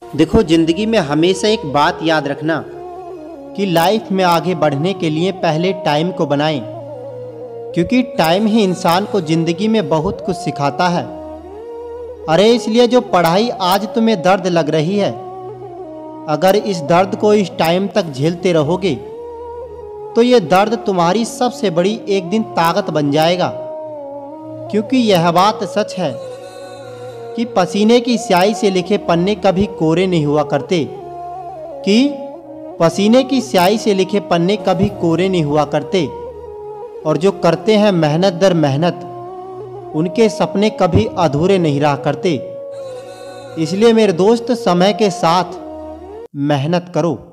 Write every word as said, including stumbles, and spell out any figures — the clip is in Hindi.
देखो, जिंदगी में हमेशा एक बात याद रखना कि लाइफ में आगे बढ़ने के लिए पहले टाइम को बनाएं, क्योंकि टाइम ही इंसान को जिंदगी में बहुत कुछ सिखाता है। अरे इसलिए जो पढ़ाई आज तुम्हें दर्द लग रही है, अगर इस दर्द को इस टाइम तक झेलते रहोगे तो ये दर्द तुम्हारी सबसे बड़ी एक दिन ताकत बन जाएगा। क्योंकि यह बात सच है कि पसीने की स्याही से लिखे पन्ने कभी कोरे नहीं हुआ करते कि पसीने की स्याही से लिखे पन्ने कभी कोरे नहीं हुआ करते और जो करते हैं मेहनत दर मेहनत, उनके सपने कभी अधूरे नहीं रहा करते। इसलिए मेरे दोस्त, समय के साथ मेहनत करो।